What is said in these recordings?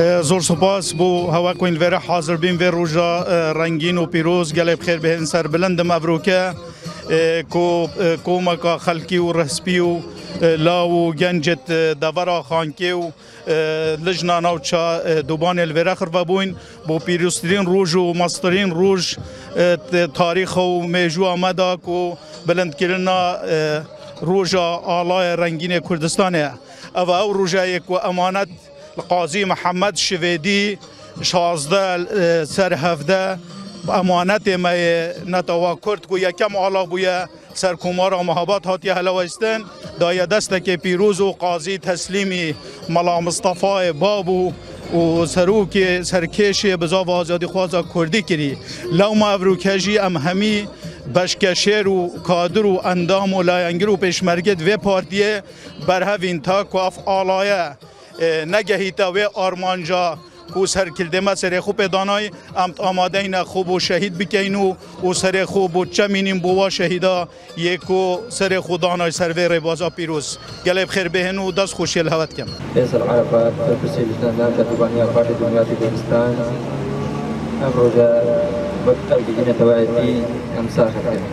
زور سپاس بو هوا کوین وره حاضر بین و روزا رنگین و پیروز گله بخیر به سر بلند مبروکه کو مکا خلکی و رسپی و لاو گنجت دورا خانکی و لجنا نوچا دوبان الوره خربا بوین بو پیروزترین روز و مسترین روز تاریخ و میجو آمده کو بلند کردن روزا آلای رنگین کردستانه او روزا یک و امانت القاضي محمد شويدي 16 سر 17 امانت ما نتوا کرد کو یکم علا بویا سر کمار محبت هاتی هلوستن دای دست که پیروز و قاضی تسلیمی ملا مصطفی بابو و سروک سرکش بزاو آزادی خوازا کردی کری لو مبروکجی ام همی بشکشیر و کادر و اندام و لاینگر و پیشمرگت و پارتیه برهوین تا کاف آلایه نگهیتا و آرمانجا کو سر کلدمه سر خوب دانای آماده این خوب و شهید بکینو و سر خوب و چمینیم بوا شهیدا یکو سر خودانای سر ویر بازا پیروز گله بخیر بهنو دست خوشی الهوت کم فیصل عرفات پرسی لجنه کتبانی آفات دنیا کردستان امروزه وقت الگین توایتی امساخ کرد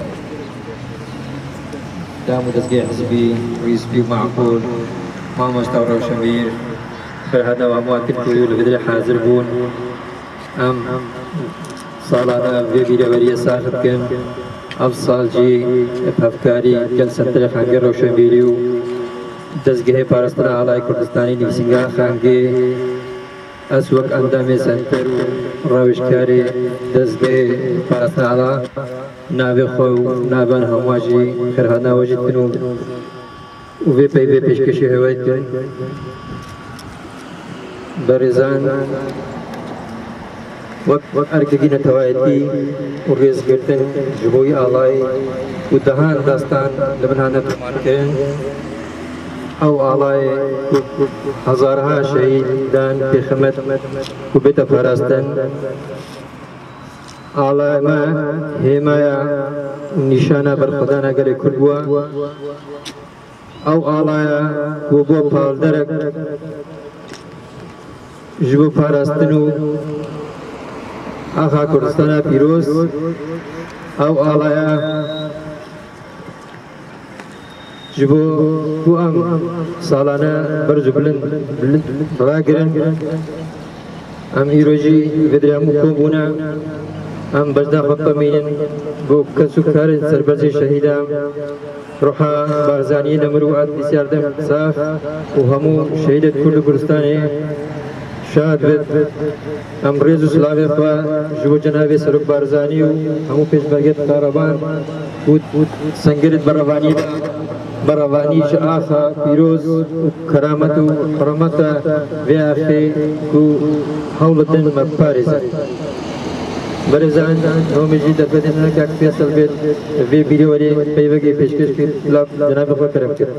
دامو دزگی حزبی ریزبی معقول ما مستور شمیر فرهدا واموات الكل بدل حاضر بون صالانا في وريه ساخت كن افصال جي بافكاري جلسه تلف خانجر روشنبيريو دزگه پاراستنا علای کردستانی نویسنگا خانگی اسوق اندام سنتر روشکاری دزگه پاراستنا علا ناوی خو نابان همواجی فرهدا وجد کنو وی پی پیشکشی هوایت کن برزان وقت ارگگین توایتی و ریز گرتن جبوی آلای و دهان داستان لبنان تمان کرن او آلای هزارها شهیدان بخمت و بیت فراستن آلای ما همایا نشانه بر خدا نگل کردوا او آلایا و بو پالدرک جبو پاراستنو آخا کردستان پیروز او آلایا جبو کو ام سالانه برج بلند راگرن ام ایروجی بدرامو کوبونا ام بجدا خطمین بو کسو کار سربرز شهیدام روحا بارزانی نمروات بسیار دم صاف و همو شهیدت کرد کردستانه شاد بد امریز و سلاوی خواه جو جناب سرک بارزانی و همو پیشمرگت کاربان بود سنگرت بروانی آخا پیروز و کرامت و حرمت و آخی کو حولتن مپارزن برزان نومیجی در بدن که فیصل بید وی بیروری پیوگی پیشکش کی جناب خود کرم کرد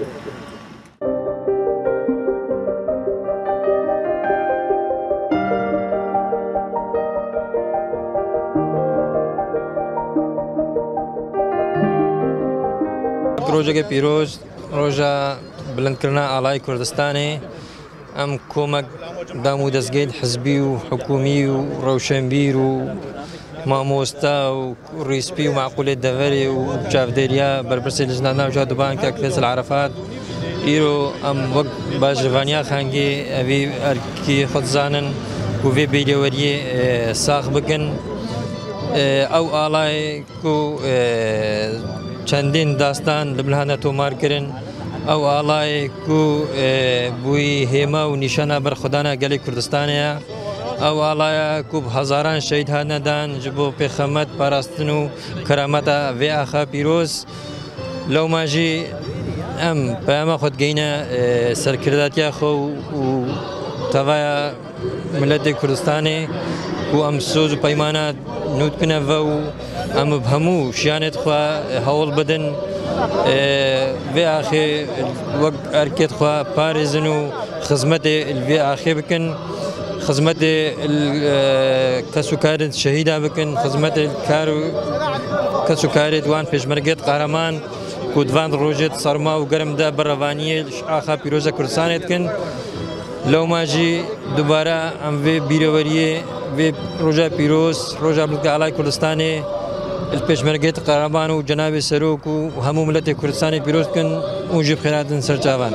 روزه پیروز روزه بلند کردن آلای کردستانی ام کومک دامو دزگید حزبی و حکومی و روشنبیر و ماموستا و ریسپی و معقول دفری و چافدریا برپرسی لجنه ناوچه دوبان که فیصل عرفات ایرو ام وقت با جوانیا خانگی اوی ارکی خود زانن و وی بیلیوری ساخ بکن او آلای کو چندین داستان لبنان تومار کرن او آلای کو بوی هما و نشانه بر خدانا گلی کردستانه او آلای کو هزاران شهید هندان جبو پیغمبر پاراستن و کرامت و آخا پیروز لو ماجی ام پیام خود گینه سرکرداتی خو و توای ملت کردستانی کو ام سوز و پیمانه نوت کنه و ام بهمو شیانت خوا حول بدن و آخی وقت ارکت خوا پارزنو خدمت الوی آخی بکن خدمت کسو کارت شهیدا بکن خدمت کارو کسو کارت وان پیشمرگت قهرمان کودوان روجت سرما و گرم ده بروانی آخا پیروز کردستانت کن لو ماجي دوباره ام في بيرووريه في روجا بيروس روجا بلد على كردستاني البيشمركة قربان وجناب السروك وهمو ملت كردستاني بيروس كن وجب خيرات سرچاوان.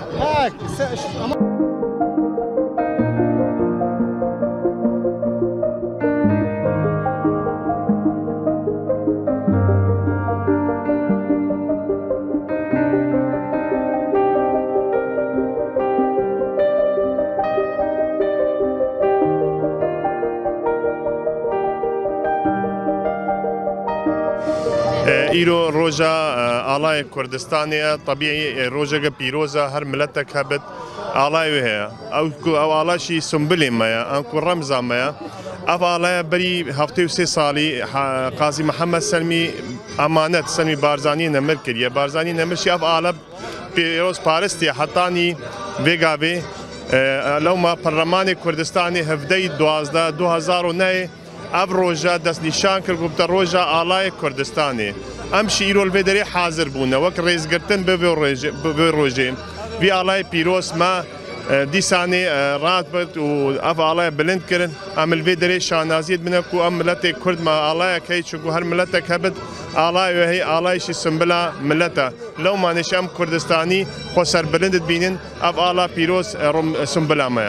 ایرو روزا آلای کردستانی طبیعی روزا پیروزا هر ملتک هبت آلای وها او آلاشی سنبلی مایا انکو رمزا مایا اف آلای بری هفته و 3 سالی قاضی محمد سلمی امانت سلمی بارزانی نمر کریه بارزانی نمرشی اف آلا پیروز پارستی حتانی وگاوی لو ما پرلمان کردستانی هفته 12 2009 اف روزا دست نشان کرد گفت روزا آلای کردستانی ام شیرو الفدری حاضر بونه وک رئیس گرتن به روزه وی آلای پیروز ما دیسانی رات بود و اف آلای بلند کردن ام الفدری شانازیت بنا کو ام ملت کرد ما آلای کی چون هر ملت کبد آلای و هی آلای شی سنبلا ملت لو ما نشام کردستانی خسر بلند بینن اف آلا پیروز رم سنبلا ما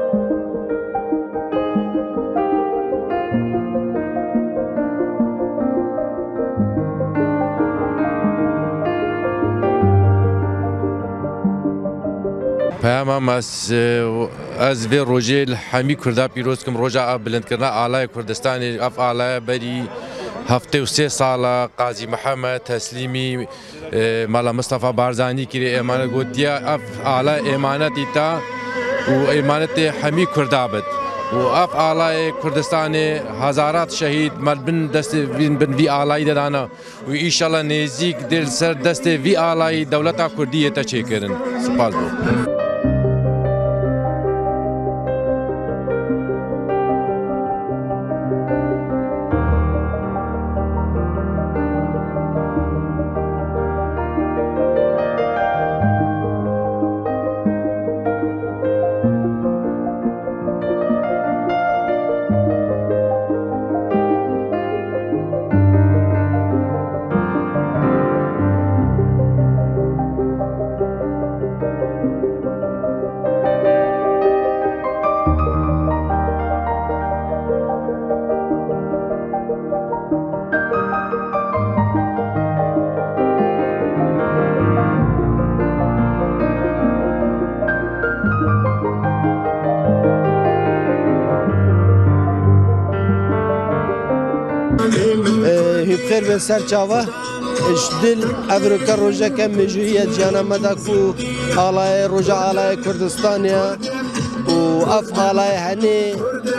پیام از وی روزی همی کرده پیروز کم روزا بلند کردن آلای کردستانی اف آلای بری هفته و 3 سال قاضی محمد تسلیمی مالا مصطفى بارزانی کری امانت گوتیا اف آلای امانتی تا و امانت همی کرده بد و اف آلای کردستانی هزارات شهید ملبن دست بن وی آلای دانا و ایشالله نزدیک دل سر دست وی آلای دولتا کردیه تا چه کردن سپاس بو. بخير بن سرچاوا اشدل افریقا روزا کم مجویت جانا مداکو آلای روزا آلای کردستانیا و اف آلای هنی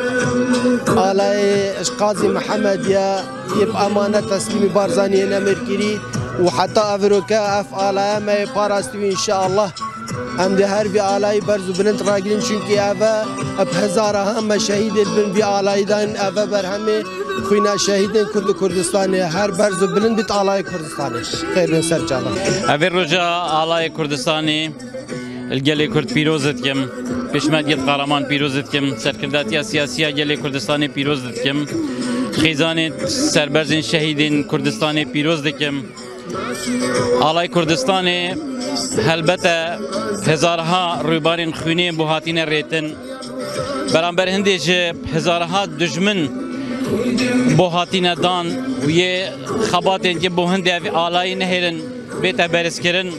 آلای قاضی محمد یا یب امانت تسلیم بارزانی نمرکری و حتی افریقا اف آلای ما پاراستوی انشاءالله ام ده هر وی آلای برزو بلند راگرین چونکی اوه اب هزاره هم شهید بن وی آلای دان اوه بر همه خوینا شهیدین کرد کردستانی هر برزو بلند بیت آلای کردستانی خیر بن سر چالا اوه روژا آلای کردستانی الگلی کرد پیروزت کم پشمردیت قهرمان پیروزت کم سرکرداتی سیاسی گلی کردستانی پیروزت کم خیزان سربرزین شهیدین کردستانی پیروزت کم آلای کردستانی هلبته هزارها رویبارین خوینی بوهاتین ریتن برانبر هندیش هزارها دشمن بوهاتین دان و یه خباتین که بو هندی آلای نهرن بیت برس کرن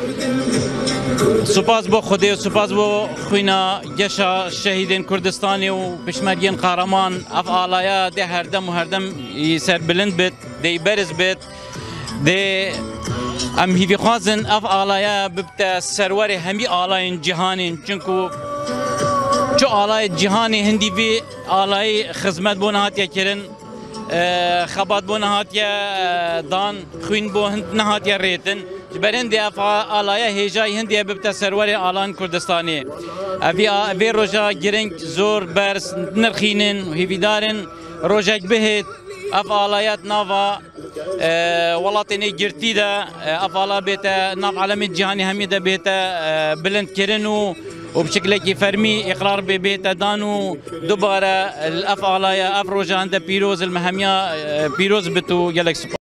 سپاس بو خودی و سپاس بو خوینا گشا شهیدین کردستانی و پشمرگین قهرمان اف آلایا ده هر دم و هر دم سر بلند بیت ده برس بیت ده ام هیوی خوازن اف آلایا ببتا سرور همی آلاین جهانین چونکو چو آلای جهانی هندی وی آلای خدمت بو نهاتیا کرن خبات بو نهاتیا دان خوین بو هند نهاتیا ریتن جبرند اف آلایا هیجای هندی ببتا سرور آلان کردستانی اوی روژا گرنگ زور برس نرخینن و هیوی دارن روژا بهت اف آلایات ناوا ولاتنی گرتی دا اف آلا بیتا ناف عالم جهانی همی دا بیتا بلند کرن و وبشكل فرمي إقرار ببيت دانو دوباره الأف آلايا أف روجا عند بيروز المهمية بيروز بتو يلك